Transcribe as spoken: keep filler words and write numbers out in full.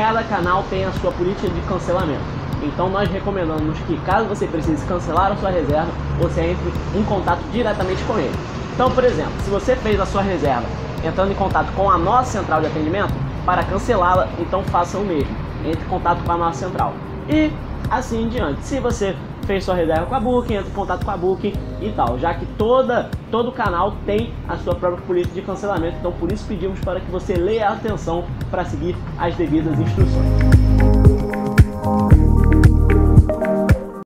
cada canal tem a sua política de cancelamento. Então nós recomendamos que, caso você precise cancelar a sua reserva, você entre em contato diretamente com ele. Então, por exemplo, se você fez a sua reserva entrando em contato com a nossa central de atendimento, para cancelá-la, então faça o mesmo. Entre em contato com a nossa central. E assim em diante. Se você fez sua reserva com a Booking, entre em contato com a Booking e tal. Já que toda, todo canal tem a sua própria política de cancelamento. Então por isso pedimos para que você leia a atenção para seguir as devidas instruções.